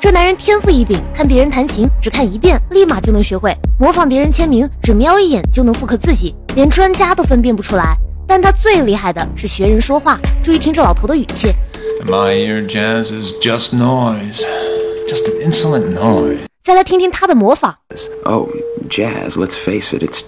这男人天赋异禀，看别人弹琴只看一遍立马就能学会，模仿别人签名只瞄一眼就能复刻自己，连专家都分辨不出来。但他最厉害的是学人说话，注意听这老头的语气。 In my ear, jazz is just noise, just an insolent noise. 再来听听他的模仿。 Oh, jazz, let's face it, it's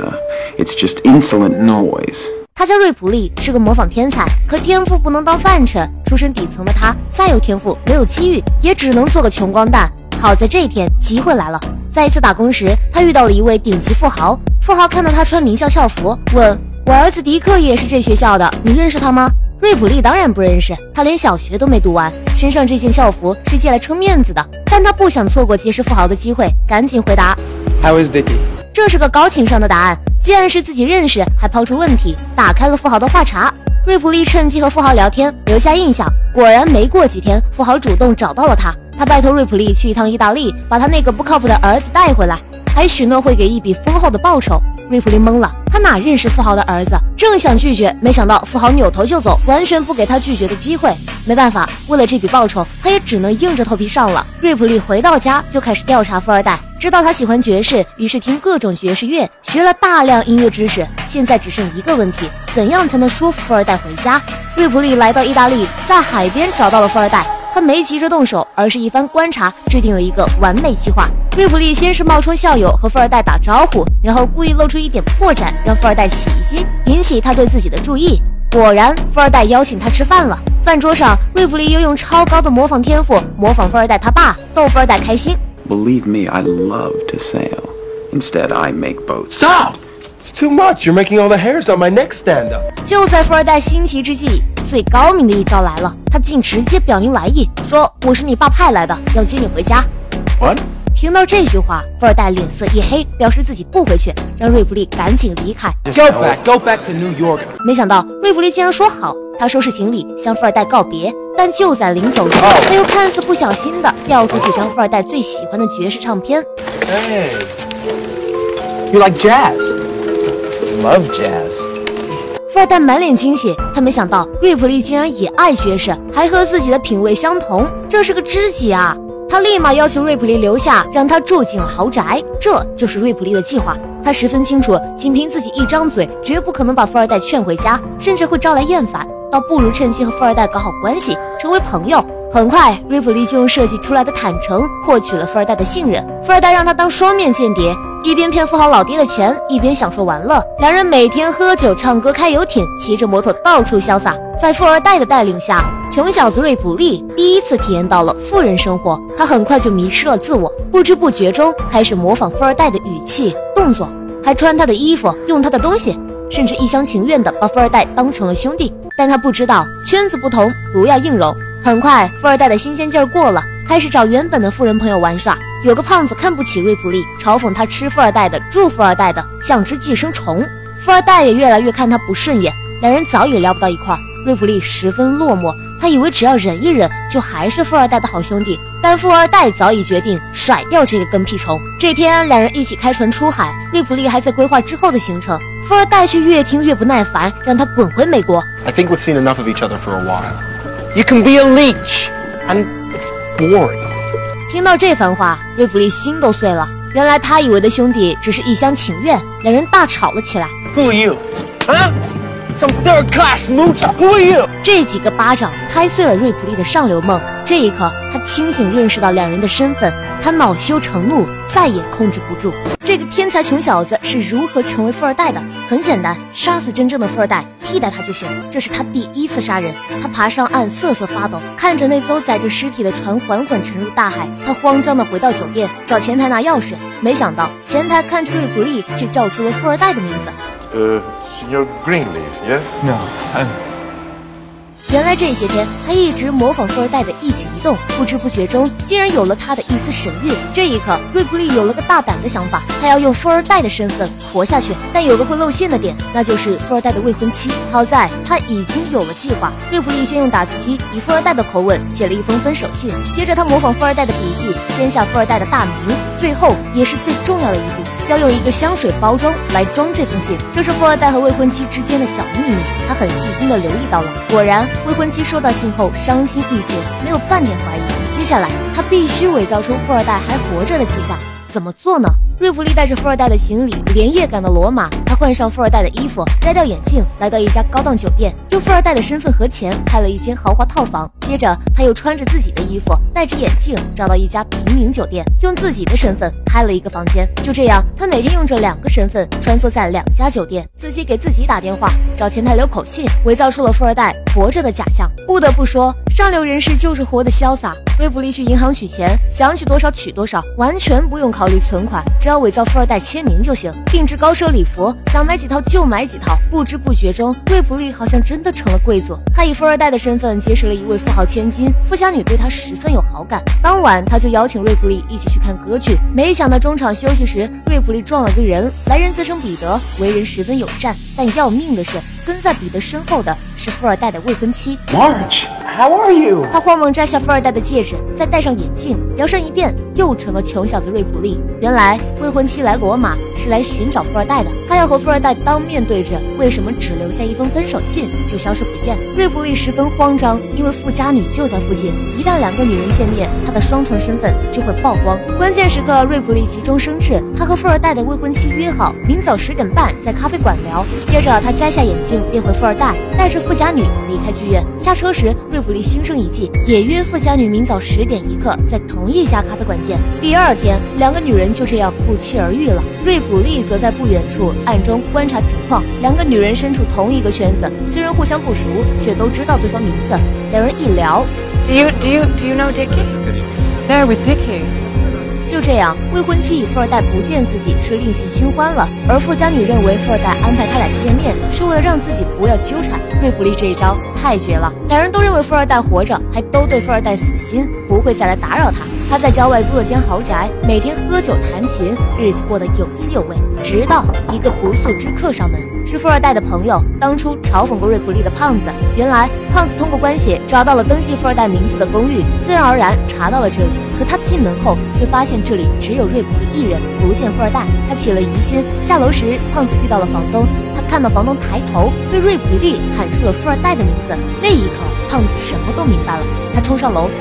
just insolent noise. 他叫瑞普利，是个模仿天才，可天赋不能当饭吃。出身底层的他，再有天赋，没有机遇，也只能做个穷光蛋。好在这一天，机会来了。在一次打工时，他遇到了一位顶级富豪。富豪看到他穿名校校服，问：“我儿子迪克也是这学校的，你认识他吗？”瑞普利当然不认识，他连小学都没读完，身上这件校服是借来撑面子的。但他不想错过结识富豪的机会，赶紧回答 How is Dickie？ 这是个高情商的答案，既然是自己认识，还抛出问题，打开了富豪的话茬。瑞普利趁机和富豪聊天，留下印象。果然没过几天，富豪主动找到了他，他拜托瑞普利去一趟意大利，把他那个不靠谱的儿子带回来，还许诺会给一笔丰厚的报酬。瑞普利懵了，他哪认识富豪的儿子？正想拒绝，没想到富豪扭头就走，完全不给他拒绝的机会。没办法，为了这笔报酬，他也只能硬着头皮上了。瑞普利回到家就开始调查富二代，知道他喜欢爵士，于是听各种爵士乐，学了大量音乐知识。现在只剩一个问题，怎样才能说服富二代回家？瑞普利来到意大利，在海边找到了富二代。他没急着动手，而是一番观察，制定了一个完美计划。瑞普利先是冒充校友和富二代打招呼，然后故意露出一点破绽，让富二代起疑心，引起他对自己的注意。果然，富二代邀请他吃饭了。饭桌上，瑞普利又用超高的模仿天赋模仿富二代他爸，逗富二代开心。 Believe me, I love to sail. Instead, I make boats. Stop! It's too much. You're making all the hairs on my neck stand up. 就在富二代心急之际，最高明的一招来了，他竟直接表明来意，说我是你爸派来的，要接你回家。 What？ 听到这句话，富二代脸色一黑，表示自己不回去，让瑞普利赶紧离开。 Go back to New York. 没想到瑞普利竟然说好，他收拾行李向富二代告别，但就在临走时，他又看似不小心的调出几张富二代最喜欢的爵士唱片。 Hey, you like jazz? Love jazz. 富二代满脸惊喜，他没想到瑞普利竟然也爱爵士，还和自己的品味相同，这是个知己啊！他立马要求瑞普利留下，让他住进了豪宅，这就是瑞普利的计划。他十分清楚，仅凭自己一张嘴，绝不可能把富二代劝回家，甚至会招来厌烦，倒不如趁机和富二代搞好关系，成为朋友。很快，瑞普利就用设计出来的坦诚获取了富二代的信任。富二代让他当双面间谍，一边骗富豪老爹的钱，一边享受玩乐。两人每天喝酒、唱歌、开游艇，骑着摩托到处潇洒。在富二代的带领下，穷小子瑞普利第一次体验到了富人生活。他很快就迷失了自我，不知不觉中开始模仿富二代的语气、动作，还穿他的衣服，用他的东西，甚至一厢情愿地把富二代当成了兄弟。但他不知道，圈子不同，不要硬融。很快，富二代的新鲜劲儿过了，开始找原本的富人朋友玩耍。有个胖子看不起瑞普利，嘲讽他吃富二代的、住富二代的，像只寄生虫。富二代也越来越看他不顺眼，两人早已聊不到一块儿。瑞普利十分落寞，他以为只要忍一忍，就还是富二代的好兄弟。但富二代早已决定甩掉这个跟屁虫。这天，两人一起开船出海，瑞普利还在规划之后的行程，富二代却越听越不耐烦，让他滚回美国。 I think we've seen enough of each other for a while. You can be a leech, and it's boring. 听到这番话，瑞普利心都碎了。原来他以为的兄弟只是一厢情愿，两人大吵了起来。 Who are you? Huh? Some third-class mooch? Who are you? 这几个巴掌拍碎了瑞普利的上流梦。这一刻，他清醒认识到两人的身份，他恼羞成怒，再也控制不住。这个天才穷小子是如何成为富二代的？很简单，杀死真正的富二代，替代他就行。这是他第一次杀人。他爬上岸，瑟瑟发抖，看着那艘载着尸体的船缓缓沉入大海。他慌张地回到酒店，找前台拿钥匙。没想到前台看着瑞普利，却叫出了富二代的名字。 Senor Greenleaf, yes? No, I'm... 原来这些天他一直模仿富二代的一举一动，不知不觉中竟然有了他的一丝神韵。这一刻，瑞普利有了个大胆的想法，他要用富二代的身份活下去。但有个会露馅的点，那就是富二代的未婚妻。好在他已经有了计划。瑞普利先用打字机以富二代的口吻写了一封分手信，接着他模仿富二代的笔记，签下富二代的大名。最后也是最重要的一步， 要用一个香水包装来装这封信，这是富二代和未婚妻之间的小秘密。他很细心地留意到了，果然未婚妻收到信后伤心欲绝，没有半点怀疑。接下来他必须伪造出富二代还活着的迹象。怎么做呢？瑞普利带着富二代的行李连夜赶到罗马，他换上富二代的衣服，摘掉眼镜，来到一家高档酒店，用富二代的身份和钱开了一间豪华套房。接着他又穿着自己的衣服，戴着眼镜，找到一家平民酒店，用自己的身份开了一个房间。就这样，他每天用着2个身份穿梭在2家酒店，自己给自己打电话，找前台留口信，伪造出了富二代活着的假象。不得不说，上流人士就是活得潇洒。瑞普利去银行取钱，想取多少取多少，完全不用考虑存款，只要伪造富二代签名就行。定制高奢礼服，想买几套就买几套。不知不觉中，瑞普利好像真的成了贵族。他以富二代的身份结识了一位富豪千金，富家女对他十分有好感。当晚，他就邀请瑞普利一起去看歌剧。没想到中场休息时，瑞普利撞了个人，来人自称彼得，为人十分友善。但要命的是，跟在彼得身后的是富二代的未婚妻 Marge。How are you？ 他慌忙摘下富二代的戒指，再戴上眼镜，摇身一变又成了穷小子瑞普利。原来未婚妻来罗马是来寻找富二代的，他要和富二代当面对质，为什么只留下一封分手信就消失不见？瑞普利十分慌张，因为富家女就在附近，一旦2个女人见面，他的双重身份就会曝光。关键时刻，瑞普利急中生智，他和富二代的未婚妻约好明早10点半在咖啡馆聊。接着他摘下眼镜变回富二代，带着富家女离开剧院。下车时，瑞普利心生一计，也约富家女明早10点1刻在同一家咖啡馆见。第2天，2个女人就这样不期而遇了。瑞普利则在不远处暗中观察情况。2个女人身处同一个圈子，虽然互相不熟，却都知道对方名字。2人一聊 Do you know Dickie? They're with Dickie. 就这样，未婚妻以富二代不见自己是另寻新欢了，而富家女认为富二代安排他俩见面是为了让自己不要纠缠。瑞普利这一招太绝了，2人都认为富二代活着，还都对富二代死心，不会再来打扰他。他在郊外租了间豪宅，每天喝酒弹琴，日子过得有滋有味。直到一个不速之客上门，是富二代的朋友，当初嘲讽过瑞普利的胖子。原来胖子通过关系找到了登记富二代名字的公寓，自然而然查到了这里。可他进门后却发现这里只有瑞普利一人，不见富二代。他起了疑心，下楼时胖子遇到了房东，他看到房东抬头对瑞普利喊出了富二代的名字。那一刻，胖子什么都明白了，他冲上楼。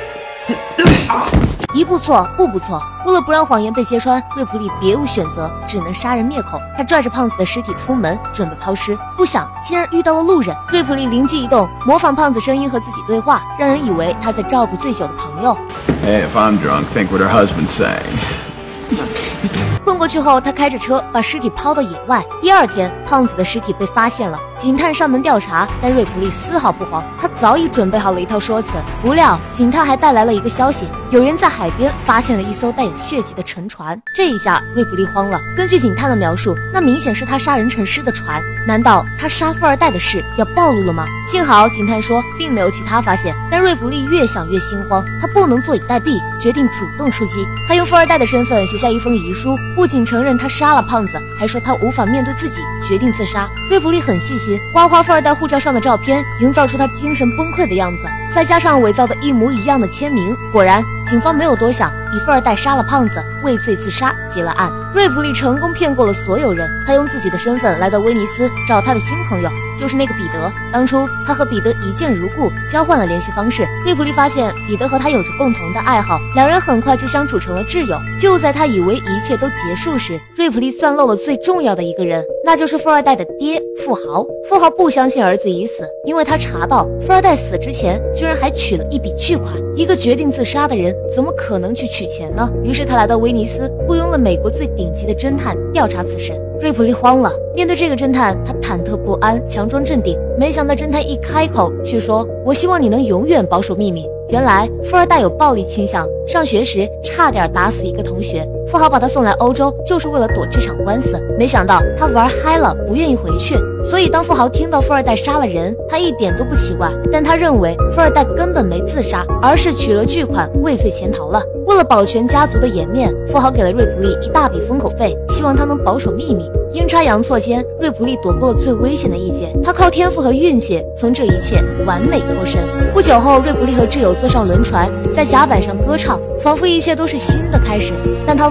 一步错，步步错。为了不让谎言被揭穿，瑞普利别无选择，只能杀人灭口。他拽着胖子的尸体出门，准备抛尸，不想竟然遇到了路人。瑞普利灵机一动，模仿胖子声音和自己对话，让人以为他在照顾醉酒的朋友。 Hey, if I'm drunk, think what her husband's saying. 混过去后，他开着车把尸体抛到野外。第2天，胖子的尸体被发现了，警探上门调查，但瑞普利丝毫不慌，他早已准备好了一套说辞。不料，警探还带来了一个消息，有人在海边发现了一艘带有血迹的沉船。这一下，瑞普利慌了。根据警探的描述，那明显是他杀人沉尸的船。难道他杀富二代的事要暴露了吗？幸好警探说并没有其他发现，但瑞普利越想越心慌，他不能坐以待毙，决定主动出击。他用富二代的身份写下一封遗书，不仅承认他杀了胖子，还说他无法面对自己，决定自杀。瑞普利很细心，刮花富二代护照上的照片，营造出他精神崩溃的样子，再加上伪造的一模一样的签名。果然，警方没有多想，以富二代杀了胖子，畏罪自杀结了案。瑞普利成功骗过了所有人，他用自己的身份来到威尼斯找他的新朋友，就是那个彼得。当初他和彼得一见如故，交换了联系方式。瑞普利发现彼得和他有着共同的爱好，2人很快就相处成了挚友。就在他以为一切都结束时，瑞普利算漏了最重要的一个人，那就是富二代的爹富豪。富豪不相信儿子已死，因为他查到富二代死之前居然还取了一笔巨款。一个决定自杀的人怎么可能去取钱呢？于是他来到威尼斯，雇佣了美国最顶级的侦探调查此事。瑞普利慌了，面对这个侦探，他忐忑不安，强装镇定。没想到侦探一开口却说：“我希望你能永远保守秘密。”原来富二代有暴力倾向，上学时差点打死一个同学。富豪把他送来欧洲，就是为了躲这场官司。没想到他玩嗨了，不愿意回去。所以当富豪听到富二代杀了人，他一点都不奇怪。但他认为富二代根本没自杀，而是取了巨款畏罪潜逃了。为了保全家族的颜面，富豪给了瑞普利一大笔封口费，希望他能保守秘密。阴差阳错间，瑞普利躲过了最危险的一劫。他靠天赋和运气从这一切完美脱身。不久后，瑞普利和挚友坐上轮船，在甲板上歌唱，仿佛一切都是新的开始。但他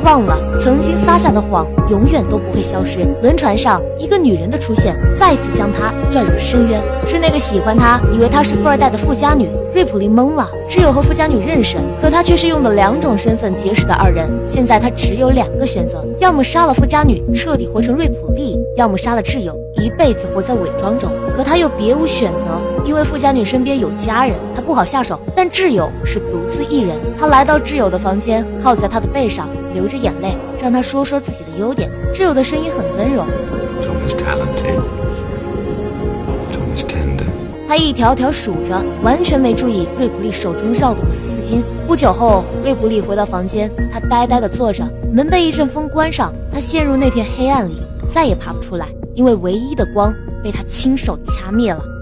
忘了曾经撒下的谎永远都不会消失。轮船上一个女人的出现再次将他拽入深渊，是那个喜欢他以为他是富二代的富家女。瑞普利懵了，挚友和富家女认识，可他却是用的2种身份结识的2人。现在他只有2个选择，要么杀了富家女彻底活成瑞普利，要么杀了挚友一辈子活在伪装中。可他又别无选择，因为富家女身边有家人，他不好下手，但挚友是独自一人。他来到挚友的房间，靠在他的背上流着眼泪，让他说说自己的优点。挚友的声音很温柔， Tom is talented. Tom is tender. 他一条条数着，完全没注意瑞普利手中绕动的丝巾。不久后，瑞普利回到房间，他呆呆地坐着，门被一阵风关上，他陷入那片黑暗里，再也爬不出来，因为唯一的光被他亲手掐灭了。